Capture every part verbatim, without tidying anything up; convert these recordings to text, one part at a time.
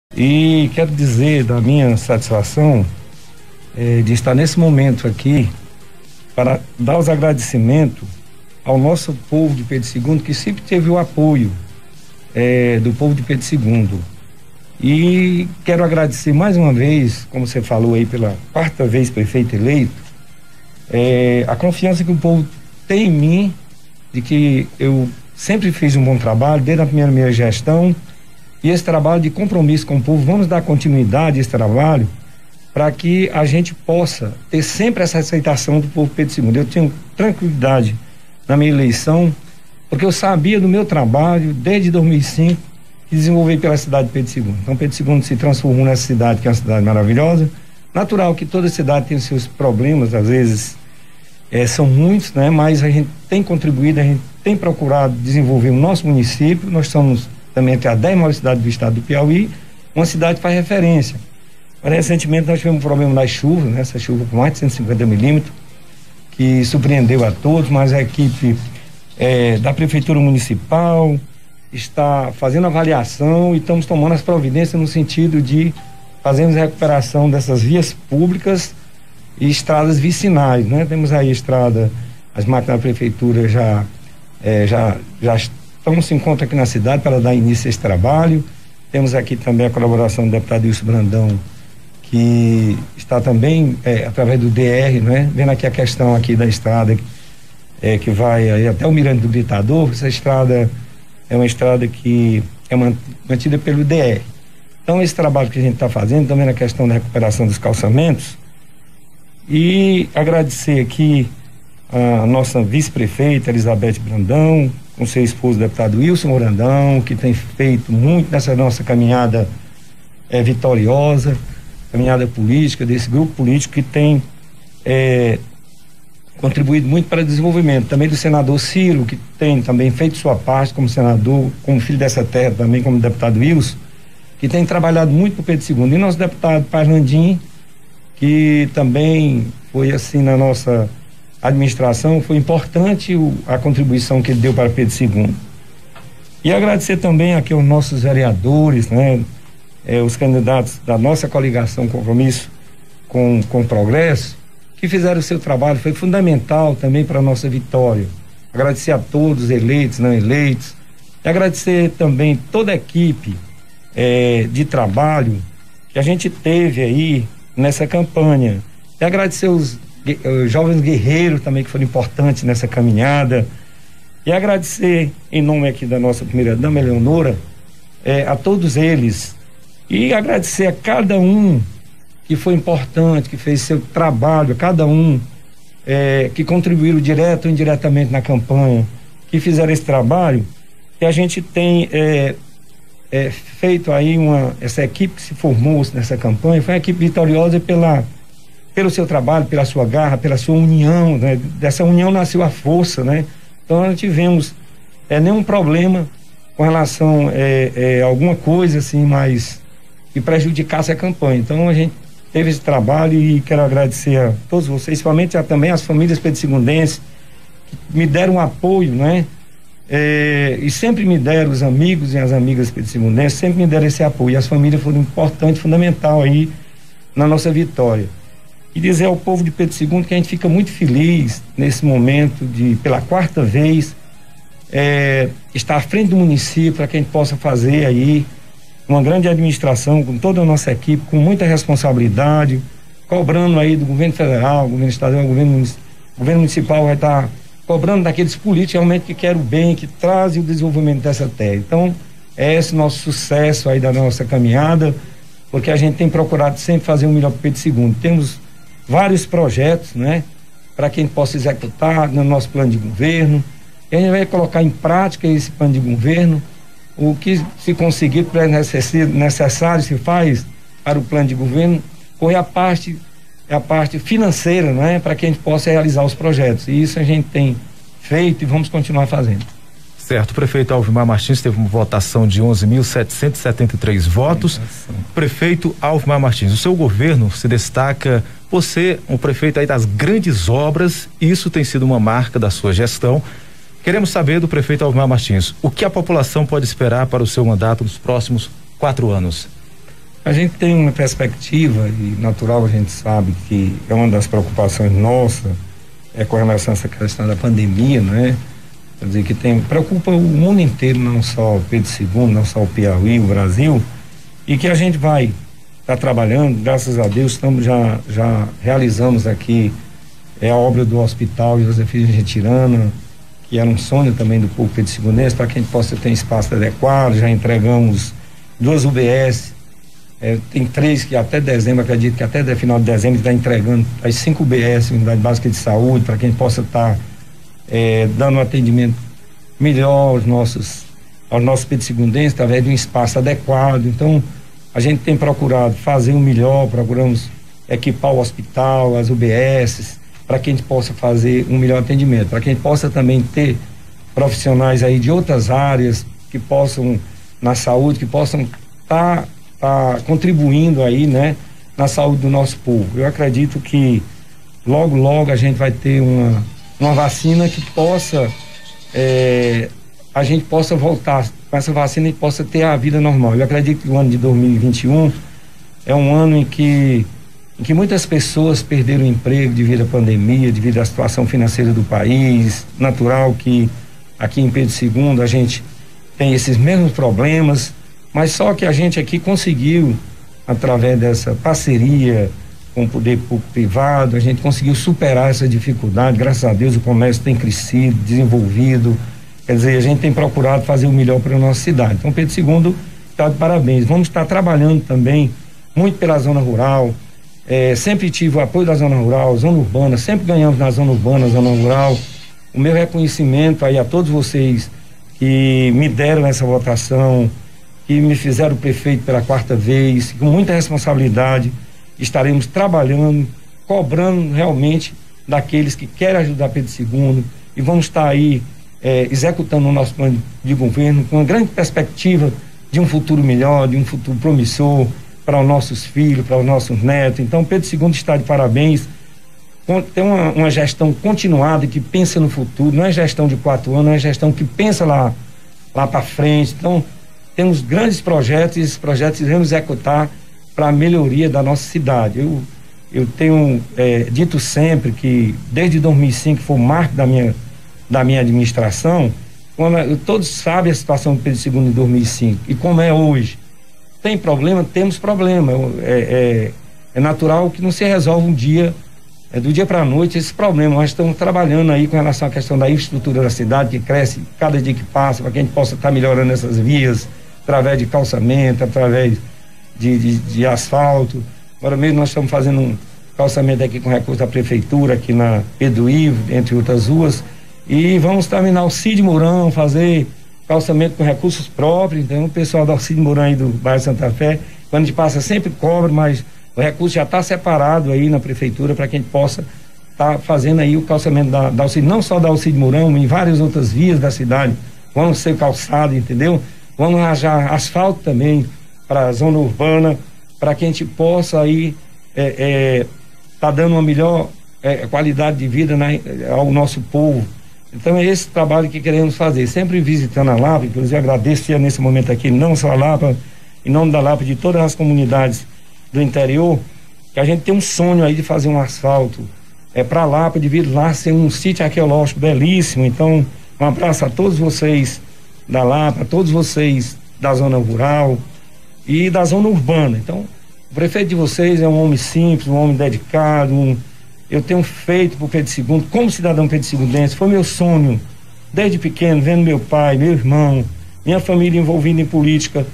E quero dizer da minha satisfação eh, de estar nesse momento aqui para dar os agradecimentos ao nosso povo de Pedro segundo, que sempre teve o apoio eh, do povo de Pedro segundo. E quero agradecer mais uma vez, como você falou aí, pela quarta vez prefeito eleito, eh, a confiança que o povo tem em mim, de que eu sempre fiz um bom trabalho, desde a primeira minha gestão, e esse trabalho de compromisso com o povo, vamos dar continuidade a esse trabalho, para que a gente possa ter sempre essa aceitação do povo Pedro segundo. Eu tenho tranquilidade na minha eleição, porque eu sabia do meu trabalho, desde dois mil e cinco, que desenvolvi pela cidade de Pedro segundo. Então, Pedro segundo se transformou nessa cidade, que é uma cidade maravilhosa. Natural que toda cidade tem os seus problemas, às vezes é, são muitos, né? Mas a gente tem contribuído, a gente tem procurado desenvolver o nosso município. Nós somos também entre as dez maiores cidades do estado do Piauí, uma cidade que faz referência. Mas, recentemente nós tivemos um problema das chuvas, né? Essa chuva com mais de cento e cinquenta milímetros, que surpreendeu a todos, mas a equipe é, da Prefeitura Municipal está fazendo avaliação e estamos tomando as providências no sentido de fazermos a recuperação dessas vias públicas e estradas vicinais, né? Temos aí a estrada, as máquinas da Prefeitura já, é, já, já estão se encontram aqui na cidade para dar início a esse trabalho. Temos aqui também a colaboração do deputado Wilson Brandão, que está também é, através do D R, né? Vendo aqui a questão aqui da estrada é, que vai aí até o Mirante do Gritador. Essa estrada é uma estrada que é mantida pelo D R. Então, esse trabalho que a gente está fazendo também na questão da recuperação dos calçamentos, e agradecer aqui a nossa vice-prefeita Elizabeth Brandão, com seu esposo, o deputado Wilson Brandão, que tem feito muito nessa nossa caminhada é, vitoriosa, caminhada política, desse grupo político que tem é, contribuído muito para o desenvolvimento. Também do senador Ciro, que tem também feito sua parte como senador, como filho dessa terra, também como deputado Wilson, que tem trabalhado muito para o Pedro segundo. E nosso deputado Parlandim, que também foi assim na nossa administração, foi importante o, a contribuição que ele deu para Pedro segundo. E agradecer também aqui aos nossos vereadores, né? Eh, os candidatos da nossa coligação Compromisso com, com Progresso, que fizeram o seu trabalho, foi fundamental também para a nossa vitória. Agradecer a todos, eleitos, não eleitos, e agradecer também toda a equipe eh, de trabalho que a gente teve aí nessa campanha. E agradecer os os jovens guerreiros também que foram importantes nessa caminhada, e agradecer em nome aqui da nossa primeira dama Eleonora eh, a todos eles, e agradecer a cada um que foi importante, que fez seu trabalho, a cada um eh, que contribuíram direto ou indiretamente na campanha, que fizeram esse trabalho, que a gente tem eh, eh, feito aí uma, essa equipe que se formou nessa campanha, foi uma equipe vitoriosa pela pelo seu trabalho, pela sua garra, pela sua união, né? Dessa união nasceu a força, né? Então não tivemos é, nenhum problema com relação é, é, a alguma coisa assim, mais que prejudicasse a campanha. Então a gente teve esse trabalho e quero agradecer a todos vocês, principalmente a, também as famílias pedro-segundenses, que me deram um apoio, né? É, e sempre me deram, os amigos e as amigas pedro-segundenses, sempre me deram esse apoio. E as famílias foram importantes, fundamental aí na nossa vitória. E dizer ao povo de Pedro segundo que a gente fica muito feliz nesse momento de, pela quarta vez, é, estar à frente do município, para que a gente possa fazer aí uma grande administração com toda a nossa equipe, com muita responsabilidade, cobrando aí do governo federal, governo estadual, governo, governo municipal vai estar cobrando daqueles políticos realmente que querem o bem, que trazem o desenvolvimento dessa terra. Então, é esse nosso sucesso aí da nossa caminhada, porque a gente tem procurado sempre fazer o melhor para Pedro segundo. Temos vários projetos, né, para que a gente possa executar no nosso plano de governo, e a gente vai colocar em prática esse plano de governo, o que se conseguir para necessário se faz para o plano de governo, correr a parte, a parte financeira, né, para que a gente possa realizar os projetos, e isso a gente tem feito e vamos continuar fazendo. Certo, o prefeito Alvimar Martins teve uma votação de onze mil setecentos e setenta e três votos. Prefeito Alvimar Martins, o seu governo se destaca por ser um prefeito aí das grandes obras, e isso tem sido uma marca da sua gestão. Queremos saber do prefeito Alvimar Martins, o que a população pode esperar para o seu mandato nos próximos quatro anos? A gente tem uma perspectiva, e natural, a gente sabe que é uma das preocupações nossas, é com relação a essa questão da pandemia, né? Quer dizer, que tem, preocupa o mundo inteiro, não só o Pedro segundo, não só o Piauí, o Brasil, e que a gente vai estar tá trabalhando, graças a Deus, estamos já, já realizamos aqui é, a obra do Hospital Josefina Getirana, que era um sonho também do povo Pedro segundo, para que a gente possa ter um espaço adequado. Já entregamos duas U B S, é, tem três que até dezembro, acredito que até de final de dezembro está entregando as cinco U B S, Unidade Básica de Saúde, para que a gente possa estar tá, é, dando um atendimento melhor aos nossos, aos nossos Pedro segundenses, através de um espaço adequado. Então, a gente tem procurado fazer o melhor, procuramos equipar o hospital, as U B S, para que a gente possa fazer um melhor atendimento, para que a gente possa também ter profissionais aí de outras áreas que possam, na saúde, que possam estar tá, tá contribuindo aí, né, na saúde do nosso povo. Eu acredito que logo, logo a gente vai ter uma, uma vacina que possa, é, a gente possa voltar, com essa vacina a gente possa ter a vida normal. Eu acredito que o ano de dois mil e vinte e um é um ano em que em que muitas pessoas perderam o emprego devido à pandemia, devido à situação financeira do país. Natural que aqui em Pedro segundo a gente tem esses mesmos problemas, mas só que a gente aqui conseguiu, através dessa parceria com o poder público privado, a gente conseguiu superar essa dificuldade. Graças a Deus o comércio tem crescido, desenvolvido, quer dizer, a gente tem procurado fazer o melhor para a nossa cidade. Então Pedro segundo está de parabéns. Vamos estar trabalhando também muito pela zona rural. É, sempre tive o apoio da zona rural, zona urbana, sempre ganhamos na zona urbana, zona rural. O meu reconhecimento aí a todos vocês que me deram essa votação, que me fizeram prefeito pela quarta vez, com muita responsabilidade, estaremos trabalhando, cobrando realmente daqueles que querem ajudar Pedro segundo, e vamos estar aí é, executando o nosso plano de governo com uma grande perspectiva de um futuro melhor, de um futuro promissor para os nossos filhos, para os nossos netos. Então Pedro segundo está de parabéns, tem uma, uma gestão continuada que pensa no futuro, não é gestão de quatro anos, é gestão que pensa lá, lá para frente. Então temos grandes projetos e esses projetos iremos executar para a melhoria da nossa cidade. Eu, eu tenho é, dito sempre que desde dois mil e cinco foi o marco da minha, da minha administração, quando eu, todos sabem a situação do Pedro segundo em dois mil e cinco e como é hoje. Tem problema? Temos problema. É, é, é natural que não se resolve um dia, é do dia para a noite, esse problema. Nós estamos trabalhando aí com relação à questão da infraestrutura da cidade, que cresce cada dia que passa, para que a gente possa estar tá melhorando essas vias, através de calçamento, através de, de, de asfalto. Agora mesmo nós estamos fazendo um calçamento aqui com recurso da prefeitura, aqui na Pedro Ivo, entre outras ruas, e vamos terminar o Cid Mourão, fazer calçamento com recursos próprios. Então o pessoal da Cid Mourão aí do bairro Santa Fé, quando a gente passa sempre cobra, mas o recurso já está separado aí na prefeitura para que a gente possa estar tá fazendo aí o calçamento da, da Alcide, não só da Alcide Mourão, em várias outras vias da cidade vão ser calçados, entendeu? Vamos arranjar asfalto também para a zona urbana, para que a gente possa aí é, é, tá dando uma melhor é, qualidade de vida, né, ao nosso povo. Então é esse trabalho que queremos fazer, sempre visitando a Lapa. Inclusive agradeço nesse momento aqui, não só a Lapa, em nome da Lapa, de todas as comunidades do interior, que a gente tem um sonho aí de fazer um asfalto é para Lapa, de vir lá ser um sítio arqueológico belíssimo. Então um abraço a todos vocês da Lapa, a todos vocês da zona rural e da zona urbana. Então o prefeito de vocês é um homem simples, um homem dedicado, um eu tenho feito por Pedro segundo, como cidadão Pedro segundense, foi meu sonho, desde pequeno, vendo meu pai, meu irmão, minha família envolvida em política,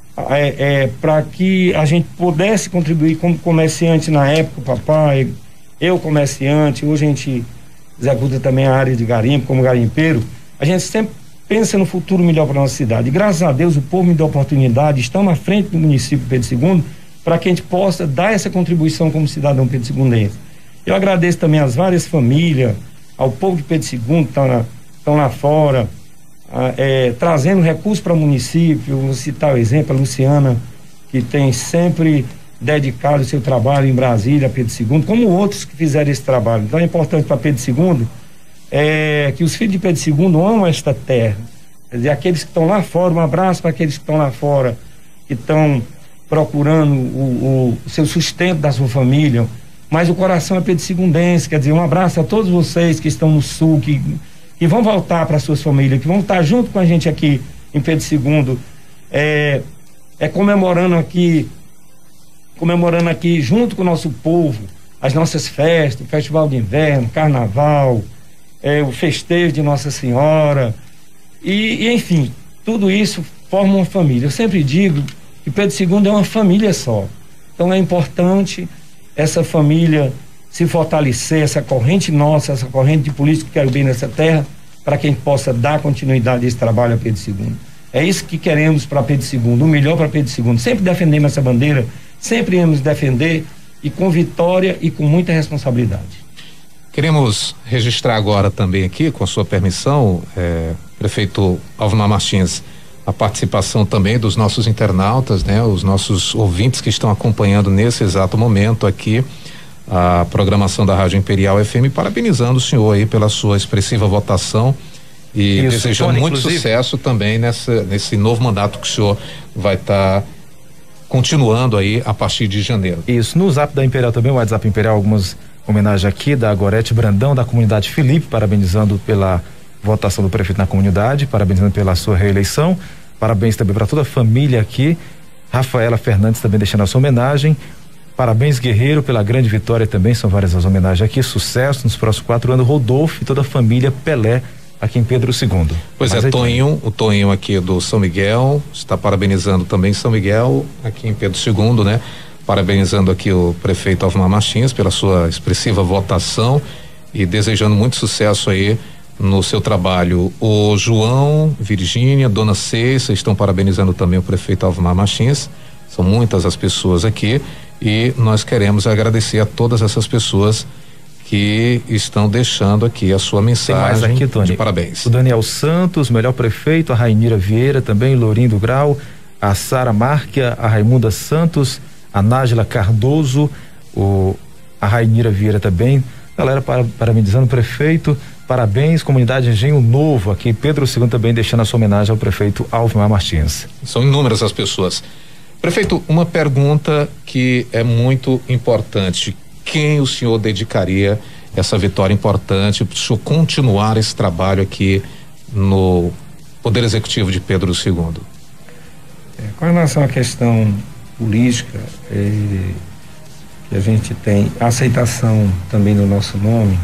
é, é, para que a gente pudesse contribuir como comerciante na época, o papai, eu comerciante, hoje a gente executa também a área de garimpo, como garimpeiro. A gente sempre pensa no futuro melhor para a nossa cidade. E graças a Deus o povo me deu a oportunidade, estamos à frente do município Pedro segundo, para que a gente possa dar essa contribuição como cidadão Pedro segundense. Eu agradeço também às várias famílias, ao povo de Pedro segundo que estão lá fora, a, é, trazendo recursos para o município. Vou citar o exemplo, a Luciana, que tem sempre dedicado o seu trabalho em Brasília, Pedro segundo, como outros que fizeram esse trabalho. Então é importante para Pedro segundo é, que os filhos de Pedro segundo amam esta terra. Quer dizer, aqueles que estão lá fora, um abraço para aqueles que estão lá fora, que estão procurando o, o seu sustento da sua família, mas o coração é pedro-segundense. Quer dizer, um abraço a todos vocês que estão no sul, que, que vão voltar para suas famílias, que vão estar junto com a gente aqui em Pedro segundo, é, é comemorando aqui, comemorando aqui junto com o nosso povo, as nossas festas, o Festival de Inverno, Carnaval, é, o festejo de Nossa Senhora, e, e enfim, tudo isso forma uma família. Eu sempre digo que Pedro segundo é uma família só. Então é importante essa família se fortalecer, essa corrente nossa, essa corrente de políticos que querem bem nessa terra, para que a gente possa dar continuidade a esse trabalho a Pedro segundo. É isso que queremos para Pedro segundo, o melhor para Pedro segundo. Sempre defendemos essa bandeira, sempre iremos defender, e com vitória e com muita responsabilidade. Queremos registrar agora também aqui, com a sua permissão, é, prefeito Alvimar Martins, a participação também dos nossos internautas, né? Os nossos ouvintes que estão acompanhando nesse exato momento aqui a programação da Rádio Imperial F M, parabenizando o senhor aí pela sua expressiva votação e Isso, desejando Tony, muito inclusive. sucesso também nessa, nesse novo mandato que o senhor vai estar tá continuando aí a partir de janeiro. Isso, no Zap da Imperial também, o WhatsApp Imperial, algumas homenagens aqui da Gorete Brandão, da comunidade Felipe, parabenizando pela votação do prefeito na comunidade, parabenizando pela sua reeleição. Parabéns também para toda a família aqui. Rafaela Fernandes também deixando a sua homenagem. Parabéns, Guerreiro, pela grande vitória também. São várias as homenagens aqui. Sucesso nos próximos quatro anos. Rodolfo e toda a família Pelé aqui em Pedro segundo. Pois Mas é, Toninho, o Toninho aqui do São Miguel está parabenizando também São Miguel aqui em Pedro segundo, né? Parabenizando aqui o prefeito Alvimar Martins pela sua expressiva votação e desejando muito sucesso aí no seu trabalho. O João, Virgínia, Dona Ceiça estão parabenizando também o prefeito Alvimar Martins. São muitas as pessoas aqui e nós queremos agradecer a todas essas pessoas que estão deixando aqui a sua mensagem. Tem mais aqui, Tony. De parabéns. O Daniel Santos, melhor prefeito, a Rainira Vieira também, Lourinho Grau, a Sara Márquia, a Raimunda Santos, a Nájila Cardoso, o, a Rainira Vieira também. Galera para, parabenizando o prefeito. Parabéns, comunidade Engenho Novo, aqui Pedro segundo também deixando a sua homenagem ao prefeito Alvimar Martins. São inúmeras as pessoas. Prefeito, uma pergunta que é muito importante. Quem o senhor dedicaria essa vitória importante para o senhor continuar esse trabalho aqui no Poder Executivo de Pedro segundo? É, com relação à questão política, é, que a gente tem a aceitação também do nosso nome,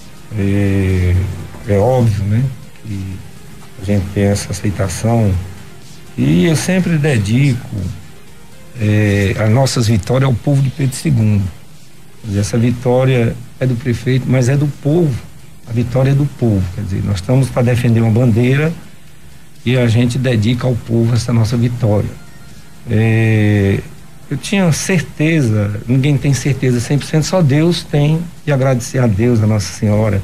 É, é óbvio, né, que a gente tem essa aceitação e eu sempre dedico é, as nossas vitórias ao povo de Pedro segundo. Quer dizer, essa vitória é do prefeito, mas é do povo. A vitória é do povo. Quer dizer, nós estamos para defender uma bandeira e a gente dedica ao povo essa nossa vitória. É, eu tinha certeza, ninguém tem certeza cem por cento, só Deus tem, e agradecer a Deus, a Nossa Senhora,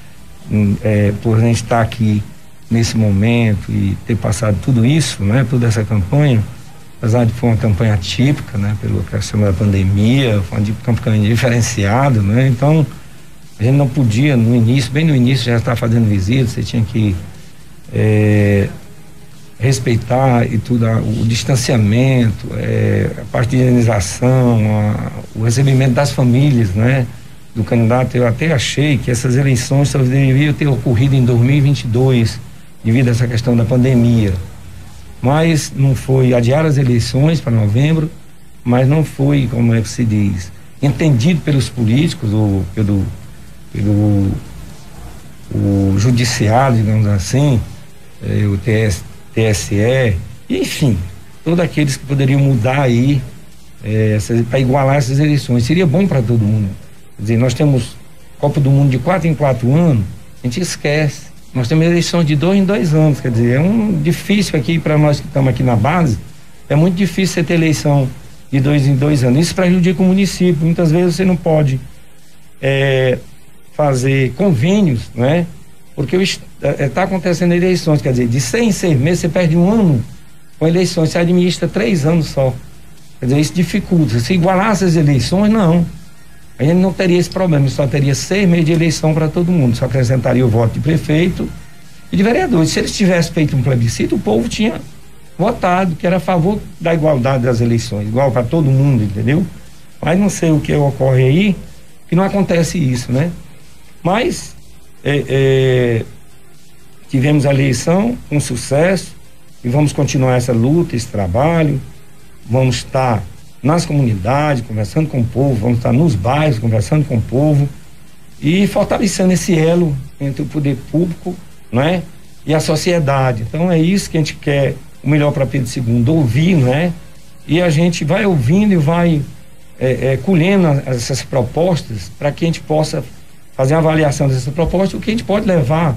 é, por a gente estar aqui nesse momento e ter passado tudo isso, né, toda essa campanha, apesar de foi uma campanha típica, né, pelo que chama da pandemia, foi uma campanha diferenciada, né, então a gente não podia no início, bem no início já estava fazendo visita, você tinha que é, respeitar e tudo, a, o distanciamento, é, a parte de higienização, a, o recebimento das famílias, né, do candidato. Eu até achei que essas eleições só deveriam ter ocorrido em dois mil e vinte e dois, devido a essa questão da pandemia, mas não foi. Adiar as eleições para novembro, mas não foi, como é que se diz, entendido pelos políticos ou pelo pelo o judiciário, digamos assim, é, o T S, T S E, enfim, todos aqueles que poderiam mudar aí é, para igualar essas eleições. Seria bom para todo mundo. Quer dizer, nós temos Copa do Mundo de quatro em quatro anos, a gente esquece. Nós temos eleições de dois em dois anos, quer dizer, é um difícil aqui para nós que estamos aqui na base, é muito difícil você ter eleição de dois em dois anos. Isso prejudica o município. Muitas vezes você não pode é, fazer convênios, né? Porque está acontecendo eleições, quer dizer, de seis em seis meses você perde um ano com eleições, você administra três anos só. Quer dizer, isso dificulta. Se igualasse as eleições, não. A gente não teria esse problema, só teria seis meses de eleição para todo mundo, só acrescentaria o voto de prefeito e de vereadores. Se eles tivessem feito um plebiscito, o povo tinha votado, que era a favor da igualdade das eleições, igual para todo mundo, entendeu? Mas não sei o que ocorre aí, que não acontece isso, né? Mas é, é, tivemos a eleição com sucesso e vamos continuar essa luta, esse trabalho. Vamos estar nas comunidades, conversando com o povo, vamos estar nos bairros, conversando com o povo e fortalecendo esse elo entre o poder público, né, e a sociedade. Então é isso que a gente quer, o melhor para Pedro segundo, ouvir, né? E a gente vai ouvindo e vai é, é, colhendo essas propostas para que a gente possa fazer uma avaliação dessa proposta, o que a gente pode levar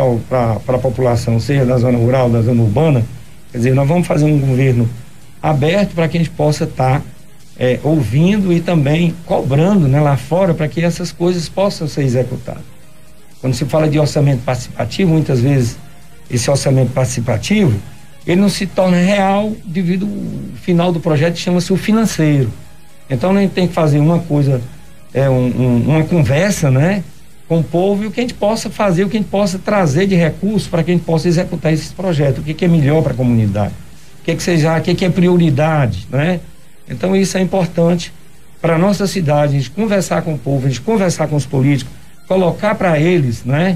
para a população, seja da zona rural, da zona urbana. Quer dizer, nós vamos fazer um governo aberto para que a gente possa estar tá, é, ouvindo e também cobrando, né, lá fora, para que essas coisas possam ser executadas. Quando se fala de orçamento participativo, muitas vezes esse orçamento participativo ele não se torna real devido ao final do projeto, chama-se o financeiro. Então a gente tem que fazer uma coisa, é, um, um, uma conversa, né, com o povo, e o que a gente possa fazer, o que a gente possa trazer de recursos para que a gente possa executar esses projetos, o que, que é melhor para a comunidade, o que, que seja, o que, que é prioridade, né? Então isso é importante para a nossa cidade, a gente conversar com o povo, a gente conversar com os políticos, colocar para eles, né,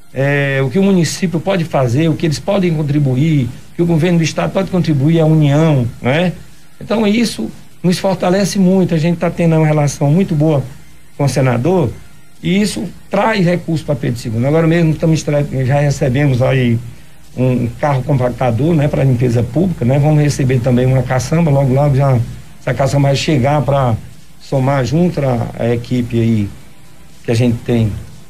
é, o que o município pode fazer, o que eles podem contribuir, o que o governo do estado pode contribuir, a união, né? Então isso nos fortalece muito, a gente está tendo uma relação muito boa com o senador, e isso traz recursos para Pedro segundo. Agora mesmo estamos, já recebemos aí um carro compactador, né, para limpeza pública, né? Vamos receber também uma caçamba, logo logo já essa caçamba vai chegar para somar junto a, a equipe aí que a gente tem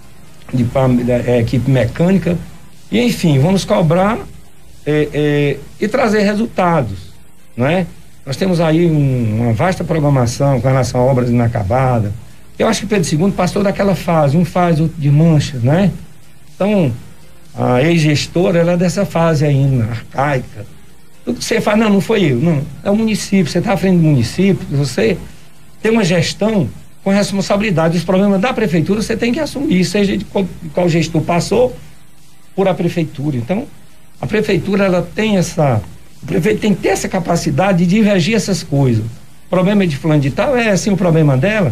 de a equipe mecânica, e enfim, vamos cobrar é, é, e trazer resultados, né? Nós temos aí um, uma vasta programação com relação a obras inacabadas. Eu acho que Pedro segundo passou daquela fase, um faz, outro de mancha, né? Então, a ex-gestora, ela é dessa fase ainda, arcaica. Tudo que você faz, não, não foi eu, não, é o município, você está à frente do município, você tem uma gestão com responsabilidade. Os problemas da prefeitura você tem que assumir, seja de qual, de qual gestor passou por a prefeitura. Então, a prefeitura, ela tem essa, o prefeito tem que ter essa capacidade de divergir essas coisas. O problema é de fulano de tal, é assim o problema dela,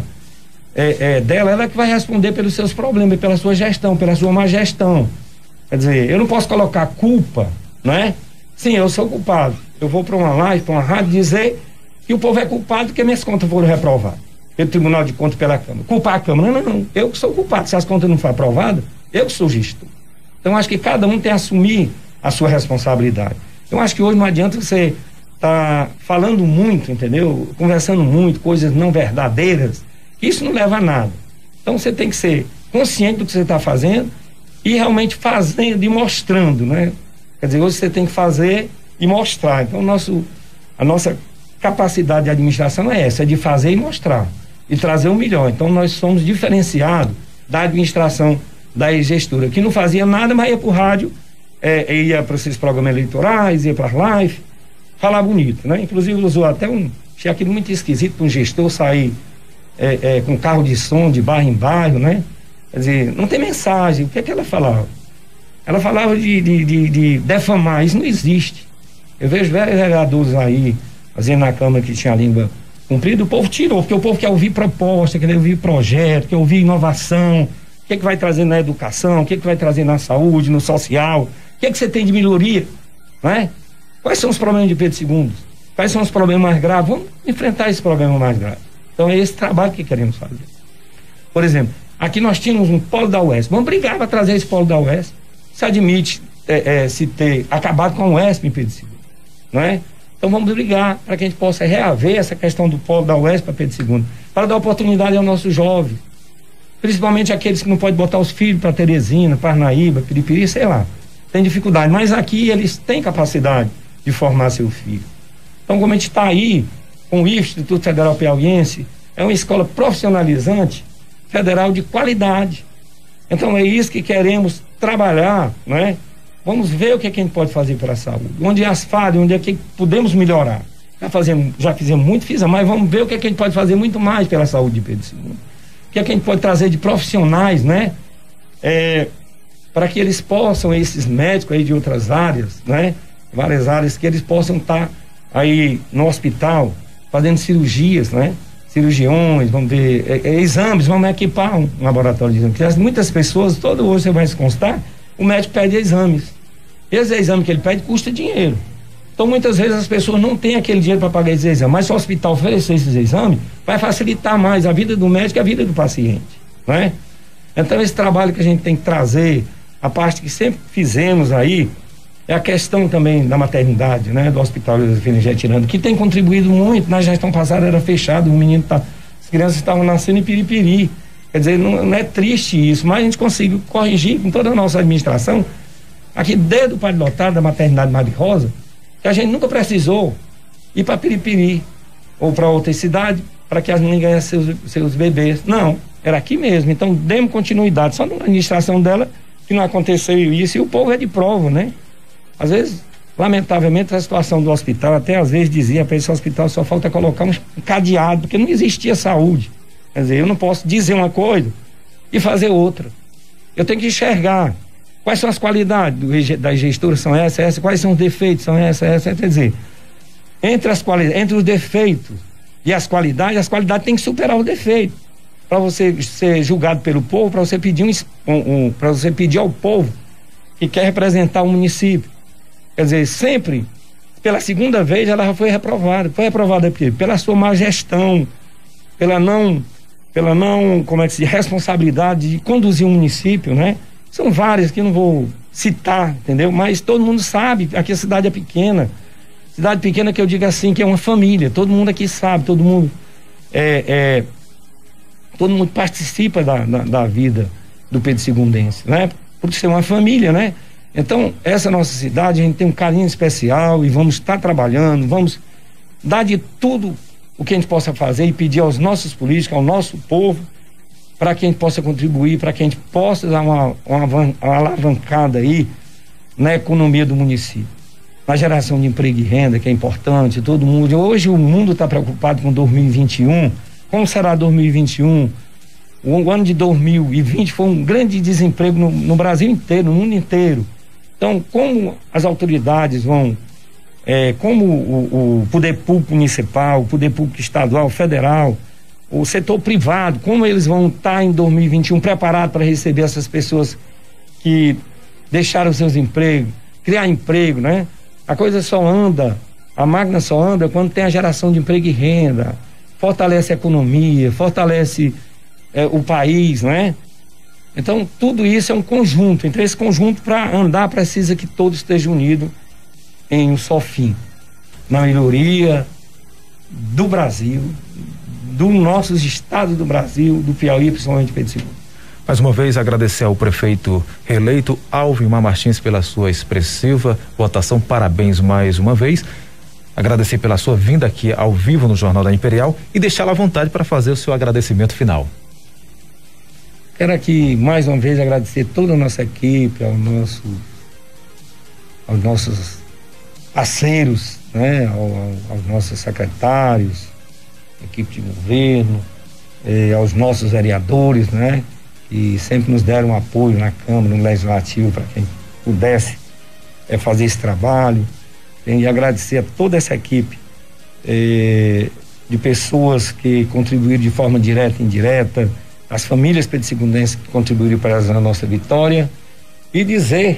é, é dela, ela que vai responder pelos seus problemas, pela sua gestão, pela sua má gestão. Quer dizer, eu não posso colocar culpa, né? Sim, eu sou culpado. Eu vou para uma live, para uma rádio dizer que o povo é culpado porque minhas contas foram reprovadas pelo Tribunal de Contas, pela Câmara. Culpar a Câmara? Não, não, não. Eu que sou culpado. Se as contas não foram aprovadas, eu que sou gestor. Então, acho que cada um tem que assumir a sua responsabilidade. Eu acho que hoje não adianta você estar tá falando muito, entendeu? Conversando muito, coisas não verdadeiras, que isso não leva a nada. Então, você tem que ser consciente do que você está fazendo e realmente fazendo e mostrando, né? Quer dizer, hoje você tem que fazer e mostrar. Então, nosso, a nossa capacidade de administração é essa, é de fazer e mostrar, e trazer o melhor. Então, nós somos diferenciados da administração da gestora, que não fazia nada, mas ia para o rádio, é, ia para esses programas eleitorais, ia para as lives, falar bonito, né? Inclusive, usou até um, achei aquilo muito esquisito para um gestor sair é, é, com carro de som de bairro em bairro, né? Quer dizer, não tem mensagem. O que é que ela falava? Ela falava de, de, de, de defamar, isso não existe. Eu vejo vários vereadores aí, fazendo na Câmara que tinha a língua comprida, o povo tirou, porque o povo quer ouvir proposta, quer ouvir projeto, quer ouvir inovação, o que é que vai trazer na educação, o que é que vai trazer na saúde, no social, o que é que você tem de melhoria, não é? Quais são os problemas de Pedro segundo? Quais são os problemas mais graves? Vamos enfrentar esse problema mais grave. Então é esse trabalho que queremos fazer. Por exemplo, aqui nós tínhamos um polo da U E S P, vamos brigar para trazer esse polo da U E S P. Se admite é, é, se ter acabado com a U E S P em Pedro segundo, não é? Então vamos brigar para que a gente possa reaver essa questão do polo da U E S P para Pedro segundo, para dar oportunidade aos nossos jovens, principalmente aqueles que não podem botar os filhos para Teresina, Parnaíba, Piripiri, sei lá, tem dificuldade, mas aqui eles têm capacidade de formar seu filho. Então, como a gente está aí com o I F, Instituto Federal Piauiense, é uma escola profissionalizante federal de qualidade. Então é isso que queremos trabalhar, não é? Vamos ver o que, é que a gente pode fazer pela saúde, onde é as falhas, onde é que podemos melhorar. Já fazemos, já fizemos muito, fizemos, mas vamos ver o que, é que a gente pode fazer muito mais pela saúde de Pedro segundo. O que é que a gente pode trazer de profissionais, né? É, para que eles possam, esses médicos aí de outras áreas, né? várias áreas, que eles possam estar aí no hospital fazendo cirurgias, né? Cirurgiões, vamos ver, é, é, exames, vamos equipar um, um laboratório de exames. Porque muitas pessoas, todo hoje você vai se constar, o médico pede exames. Esse exame que ele pede custa dinheiro. Então, muitas vezes as pessoas não têm aquele dinheiro para pagar esses exames, mas se o hospital oferecer esses exames, vai facilitar mais a vida do médico e a vida do paciente, né? Então, esse trabalho que a gente tem que trazer, a parte que sempre fizemos aí, é a questão também da maternidade, né? Do Hospital Josefina Getirando, que tem contribuído muito. Na gestão passada era fechado, o menino tá, as crianças estavam nascendo em Piripiri. Quer dizer, não, não é triste isso, mas a gente conseguiu corrigir com toda a nossa administração, aqui desde o Padre Lotário, da maternidade Madre Rosa, que a gente nunca precisou ir para Piripiri ou para outra cidade para que as mães ganhassem seus, seus bebês. Não, era aqui mesmo. Então, demos continuidade. Só na administração dela que não aconteceu isso, e o povo é de prova, né? Às vezes, lamentavelmente, a situação do hospital, até às vezes dizia para esse hospital só falta colocar um cadeado, porque não existia saúde. Quer dizer, eu não posso dizer uma coisa e fazer outra. Eu tenho que enxergar quais são as qualidades do, da gestora, são essas, essas, quais são os defeitos, são essas, essas. Quer dizer, entre, as qualidades, entre os defeitos e as qualidades, as qualidades têm que superar os defeitos. Para você ser julgado pelo povo, para você pedir um, um, um para você pedir ao povo que quer representar o município. Quer dizer, sempre, pela segunda vez, ela já foi reprovada. Foi reprovada por quê? Pela sua má gestão, pela não, pela não, como é que se diz, responsabilidade de conduzir um município, né? São várias que eu não vou citar, entendeu? Mas todo mundo sabe, aqui a cidade é pequena. Cidade pequena que eu digo assim, que é uma família. Todo mundo aqui sabe, todo mundo é, é todo mundo participa da, da, da vida do Pedro Segundense, né? Por ser uma família, né? Então, essa nossa cidade, a gente tem um carinho especial e vamos estar trabalhando, vamos dar de tudo o que a gente possa fazer e pedir aos nossos políticos, ao nosso povo, para que a gente possa contribuir, para que a gente possa dar uma, uma, uma alavancada aí na economia do município, na geração de emprego e renda, que é importante, todo mundo. Hoje o mundo está preocupado com dois mil e vinte e um, como será dois mil e vinte e um? O ano de dois mil e vinte foi um grande desemprego no, no Brasil inteiro, no mundo inteiro. Então, como as autoridades vão, é, como o, o poder público municipal, o poder público estadual, federal, o setor privado, como eles vão estar em dois mil e vinte e um preparados para receber essas pessoas que deixaram seus empregos, criar emprego, né? A coisa só anda, a máquina só anda quando tem a geração de emprego e renda, fortalece a economia, fortalece é, o país, né? Então, tudo isso é um conjunto. Então, esse conjunto, para andar, precisa que todos estejam unidos em um só fim. Na melhoria do Brasil, dos nossos estados do Brasil, do Piauí, principalmente Pedro segundo. Mais uma vez, agradecer ao prefeito reeleito Alvimar Martins pela sua expressiva votação. Parabéns mais uma vez. Agradecer pela sua vinda aqui ao vivo no Jornal da Imperial e deixá-la à vontade para fazer o seu agradecimento final. Quero aqui mais uma vez agradecer toda a nossa equipe, ao nosso, aos nossos parceiros, né? Ao, ao, aos nossos secretários, equipe de governo, eh, aos nossos vereadores, né? Que sempre nos deram apoio na Câmara, no Legislativo, para quem pudesse eh, fazer esse trabalho. E agradecer a toda essa equipe eh, de pessoas que contribuíram de forma direta e indireta, as famílias pedro-segundenses que contribuíram para a nossa vitória, e dizer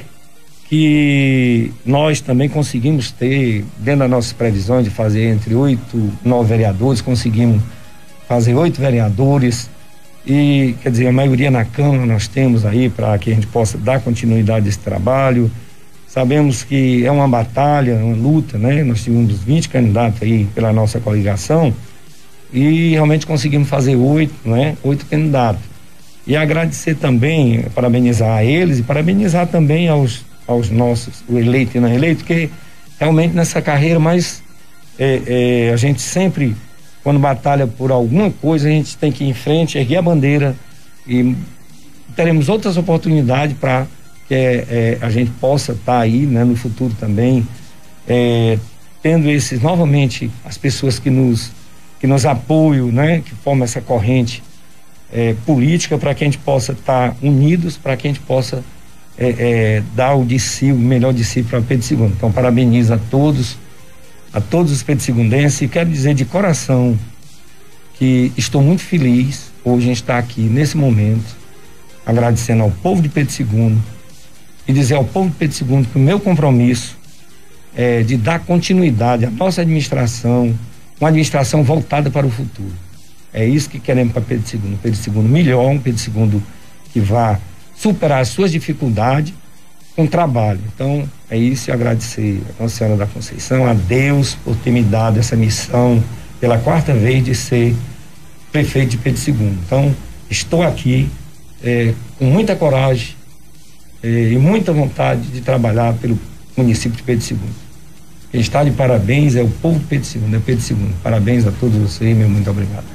que nós também conseguimos ter, dentro das nossas previsões de fazer entre oito, nove vereadores, conseguimos fazer oito vereadores, e quer dizer, a maioria na Câmara nós temos aí para que a gente possa dar continuidade a esse trabalho. Sabemos que é uma batalha, uma luta, né? Nós tivemos vinte candidatos aí pela nossa coligação, e realmente conseguimos fazer oito, né? Oito candidatos. E agradecer também, parabenizar a eles e parabenizar também aos, aos nossos, o eleito e não eleito, que realmente nessa carreira, mas é, é, a gente sempre, quando batalha por alguma coisa, a gente tem que ir em frente, erguer a bandeira, e teremos outras oportunidades para que é, é, a gente possa estar tá aí, né, no futuro também, é, tendo esses, novamente, as pessoas que nos que nos apoiam, né, que formam essa corrente é, política, para que a gente possa estar tá unidos, para que a gente possa é, é, dar o discípulo, o melhor discípulo para Pedro segundo. Então, parabenizo a todos, a todos os Pedro segundenses, e quero dizer de coração que estou muito feliz hoje em estar aqui nesse momento, agradecendo ao povo de Pedro segundo e dizer ao povo de Pedro segundo que o meu compromisso é de dar continuidade à nossa administração, uma administração voltada para o futuro. É isso que queremos para Pedro segundo. Um Pedro segundo melhor, um Pedro segundo que vá superar as suas dificuldades com trabalho. Então, é isso, e agradecer a Nossa Senhora da Conceição, a Deus por ter me dado essa missão pela quarta vez de ser prefeito de Pedro segundo. Então, estou aqui é, com muita coragem é, e muita vontade de trabalhar pelo município de Pedro segundo. Quem está de parabéns é o povo de Pedro segundo, é Pedro segundo. Parabéns a todos vocês, meu muito obrigado.